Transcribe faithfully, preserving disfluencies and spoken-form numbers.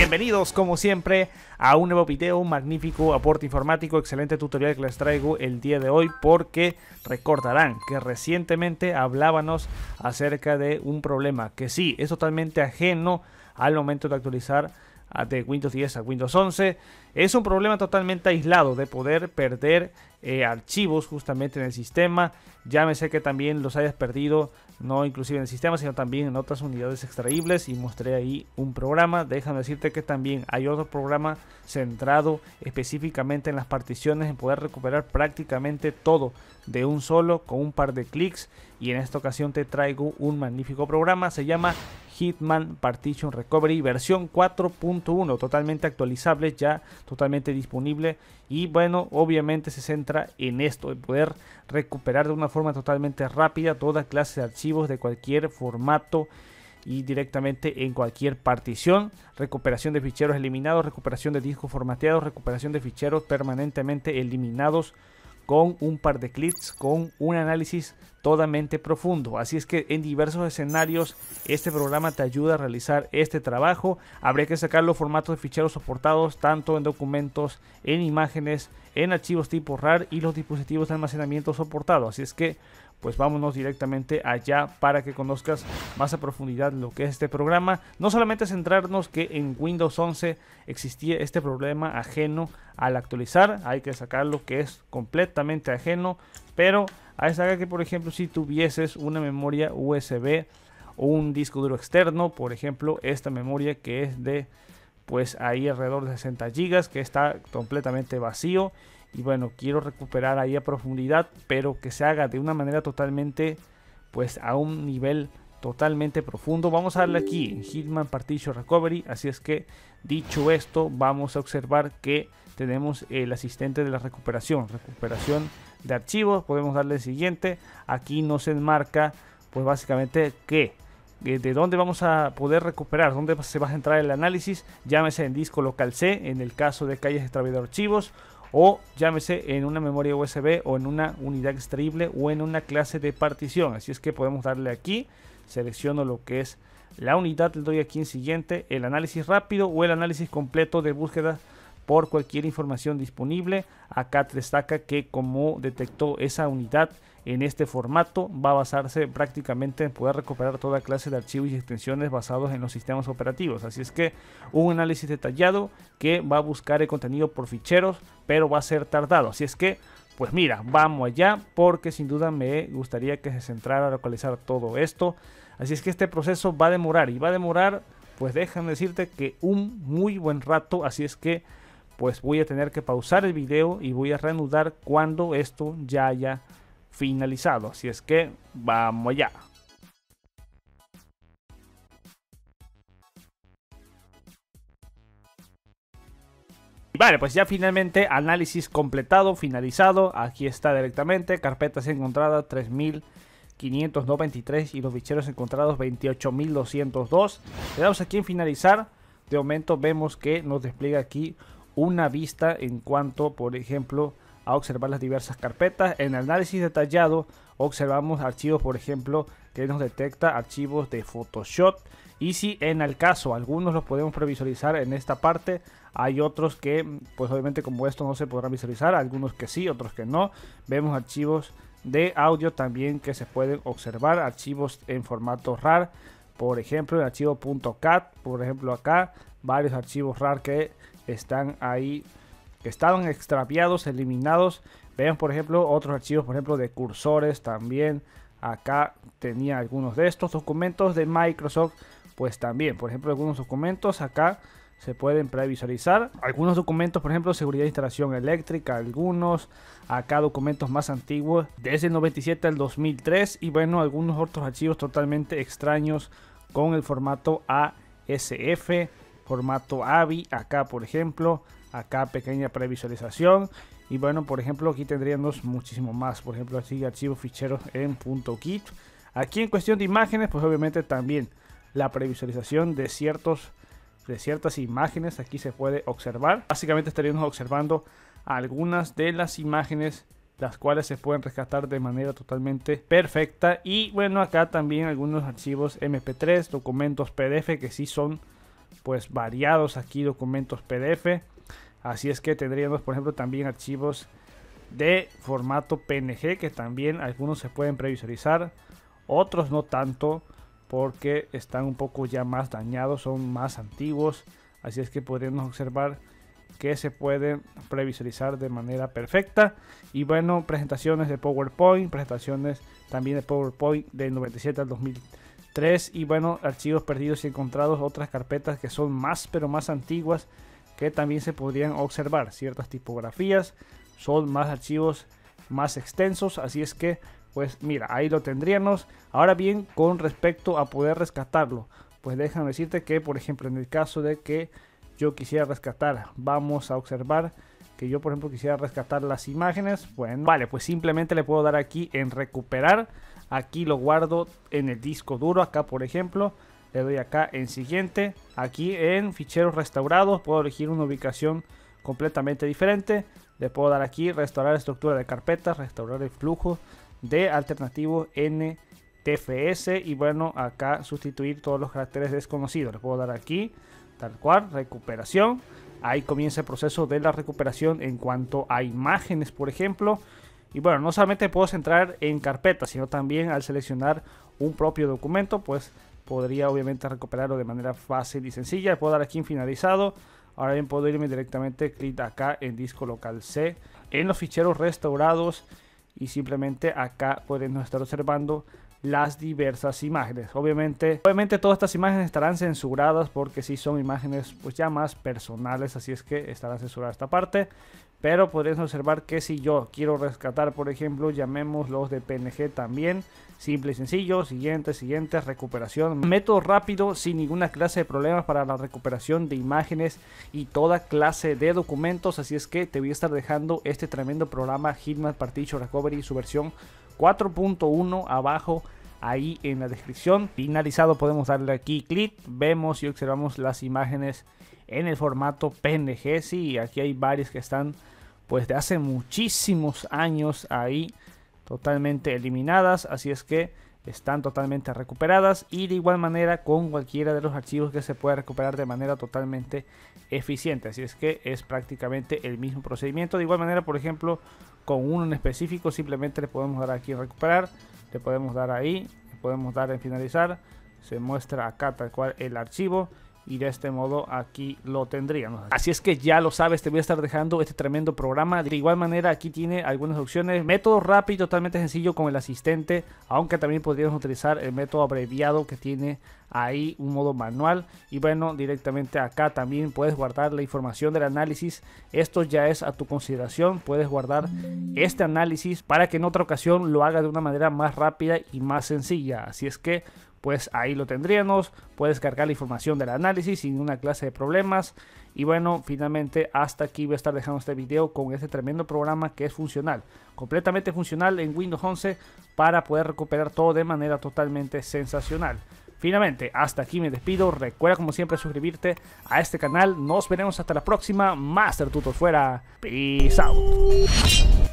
Bienvenidos como siempre a un nuevo video, un magnífico aporte informático, excelente tutorial que les traigo el día de hoy, porque recordarán que recientemente hablábamos acerca de un problema que sí es totalmente ajeno al momento de actualizar de Windows diez a Windows once. Es un problema totalmente aislado de poder perder eh, archivos justamente en el sistema. Llámese que también los hayas perdido, no inclusive en el sistema, sino también en otras unidades extraíbles, y mostré ahí un programa. Déjame decirte que también hay otro programa centrado específicamente en las particiones, en poder recuperar prácticamente todo de un solo con un par de clics. Y en esta ocasión te traigo un magnífico programa, se llama Hitman Partition Recovery versión cuatro punto uno, totalmente actualizable, ya totalmente disponible. Y bueno, obviamente se centra en esto, en poder recuperar de una forma totalmente rápida toda clase de archivos de cualquier formato y directamente en cualquier partición. Recuperación de ficheros eliminados, recuperación de discos formateados, recuperación de ficheros permanentemente eliminados con un par de clics, con un análisis totalmente profundo. Así es que en diversos escenarios este programa te ayuda a realizar este trabajo. Habría que sacar los formatos de ficheros soportados tanto en documentos, en imágenes, en archivos tipo RAR y los dispositivos de almacenamiento soportados. Así es que pues vámonos directamente allá para que conozcas más a profundidad lo que es este programa. No solamente centrarnos que en Windows once existía este problema ajeno al actualizar, hay que sacarlo que es completamente ajeno, pero hay que sacar que, por ejemplo, si tuvieses una memoria U S B o un disco duro externo, por ejemplo esta memoria que es de pues ahí alrededor de sesenta gigas, que está completamente vacío, y bueno, quiero recuperar ahí a profundidad, pero que se haga de una manera totalmente, pues a un nivel totalmente profundo. Vamos a darle aquí en Hitman Partition Recovery. Así es que, dicho esto, vamos a observar que tenemos el asistente de la recuperación, recuperación de archivos. Podemos darle el siguiente. Aquí nos enmarca, pues básicamente que de dónde vamos a poder recuperar, dónde se va a entrar el análisis, llámese en disco local C, en el caso de que hayas extraviado archivos, o llámese en una memoria U S B o en una unidad extraíble o en una clase de partición. Así es que podemos darle aquí, selecciono lo que es la unidad, le doy aquí en siguiente, el análisis rápido o el análisis completo de búsqueda por cualquier información disponible. Acá te destaca que como detectó esa unidad en este formato, va a basarse prácticamente en poder recuperar toda clase de archivos y extensiones basados en los sistemas operativos. Así es que un análisis detallado que va a buscar el contenido por ficheros, pero va a ser tardado. Así es que pues mira, vamos allá, porque sin duda me gustaría que se centrara a localizar todo esto. Así es que este proceso va a demorar y va a demorar, pues déjame decirte que un muy buen rato. Así es que pues voy a tener que pausar el video y voy a reanudar cuando esto ya haya finalizado. Así es que vamos allá. Vale, pues ya finalmente análisis completado, finalizado. Aquí está directamente, carpetas encontradas tres mil quinientos noventa y tres y los ficheros encontrados veintiocho mil doscientos dos. Le damos aquí en finalizar. De momento vemos que nos despliega aquí una vista en cuanto, por ejemplo, a observar las diversas carpetas. En análisis detallado observamos archivos, por ejemplo, que nos detecta archivos de Photoshop, y si en el caso algunos los podemos previsualizar en esta parte, hay otros que pues obviamente como esto no se podrán visualizar, algunos que sí, otros que no. Vemos archivos de audio también que se pueden observar, archivos en formato RAR, por ejemplo el archivo .cat, por ejemplo acá varios archivos RAR que están ahí, que estaban extraviados, eliminados. Vean por ejemplo otros archivos, por ejemplo de cursores también. Acá tenía algunos de estos documentos de Microsoft, pues también, por ejemplo, algunos documentos acá se pueden previsualizar. Algunos documentos, por ejemplo, seguridad de instalación eléctrica, algunos acá documentos más antiguos desde el noventa y siete al dos mil tres, y bueno, algunos otros archivos totalmente extraños con el formato A S F, formato A V I, acá por ejemplo, acá pequeña previsualización. Y bueno, por ejemplo, aquí tendríamos muchísimo más, por ejemplo, así archivos ficheros en .git. Aquí en cuestión de imágenes, pues obviamente también la previsualización de ciertos de ciertas imágenes aquí se puede observar. Básicamente estaríamos observando algunas de las imágenes, las cuales se pueden rescatar de manera totalmente perfecta. Y bueno, acá también algunos archivos M P tres, documentos P D F que sí son pues variados aquí documentos P D F. Así es que tendríamos, por ejemplo, también archivos de formato P N G, que también algunos se pueden previsualizar, otros no tanto, porque están un poco ya más dañados, son más antiguos. Así es que podríamos observar que se pueden previsualizar de manera perfecta. Y bueno, presentaciones de PowerPoint, presentaciones también de PowerPoint del noventa y siete al dos mil tres. Y bueno, archivos perdidos y encontrados, otras carpetas que son más pero más antiguas, que también se podrían observar. Ciertas tipografías son más archivos más extensos. Así es que pues mira, ahí lo tendríamos. Ahora bien, con respecto a poder rescatarlo, pues déjame decirte que, por ejemplo, en el caso de que yo quisiera rescatar, vamos a observar que yo, por ejemplo, quisiera rescatar las imágenes. Bueno, vale, pues simplemente le puedo dar aquí en recuperar. Aquí lo guardo en el disco duro. Acá, por ejemplo, le doy acá en siguiente. Aquí en ficheros restaurados puedo elegir una ubicación completamente diferente. Le puedo dar aquí restaurar estructura de carpetas, restaurar el flujo de alternativo N T F S. Y bueno, acá sustituir todos los caracteres desconocidos. Le puedo dar aquí tal cual, recuperación. Ahí comienza el proceso de la recuperación en cuanto a imágenes, por ejemplo. Y bueno, no solamente puedo centrar en carpetas, sino también al seleccionar un propio documento, pues podría obviamente recuperarlo de manera fácil y sencilla. Le puedo dar aquí en finalizado. Ahora bien, puedo irme directamente, clic acá en disco local C, en los ficheros restaurados, y simplemente acá podemos estar observando las diversas imágenes. Obviamente, obviamente todas estas imágenes estarán censuradas porque si sí son imágenes pues ya más personales, así es que estará censurada esta parte. Pero podréis observar que si yo quiero rescatar, por ejemplo, llamemos los de P N G también, simple y sencillo, siguiente, siguiente, recuperación. Método rápido, sin ninguna clase de problemas para la recuperación de imágenes y toda clase de documentos. Así es que te voy a estar dejando este tremendo programa Hitman Partition Recovery, su versión cuatro punto uno abajo ahí en la descripción. Finalizado, podemos darle aquí clic, vemos y observamos las imágenes en el formato P N G. Sí, aquí hay varias que están pues de hace muchísimos años ahí totalmente eliminadas, así es que están totalmente recuperadas. Y de igual manera con cualquiera de los archivos que se puede recuperar de manera totalmente eficiente, así es que es prácticamente el mismo procedimiento. De igual manera, por ejemplo, con uno en específico simplemente le podemos dar aquí en recuperar, le podemos dar ahí, le podemos dar en finalizar, se muestra acá tal cual el archivo. Y de este modo aquí lo tendríamos. Así es que ya lo sabes, te voy a estar dejando este tremendo programa. De igual manera aquí tiene algunas opciones. Método rápido, totalmente sencillo con el asistente. Aunque también podríamos utilizar el método abreviado que tiene ahí un modo manual. Y bueno, directamente acá también puedes guardar la información del análisis. Esto ya es a tu consideración. Puedes guardar este análisis para que en otra ocasión lo hagas de una manera más rápida y más sencilla. Así es que pues ahí lo tendríamos. Puedes cargar la información del análisis sin una clase de problemas. Y bueno, finalmente hasta aquí voy a estar dejando este video con este tremendo programa que es funcional, completamente funcional en Windows once para poder recuperar todo de manera totalmente sensacional. Finalmente, hasta aquí me despido. Recuerda como siempre suscribirte a este canal. Nos veremos hasta la próxima. Master Tutor fuera. Peace out.